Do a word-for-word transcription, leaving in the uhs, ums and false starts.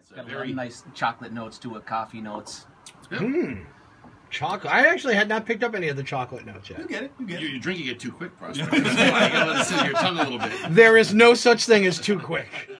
It's got a very lot of nice chocolate notes to it, coffee notes. Mmm. Chocolate. I actually had not picked up any of the chocolate notes yet. You get it. You get You're, it. you're drinking it too quick, Prospect. You gotta let it sit in your tongue a little bit. There is no such thing as too quick.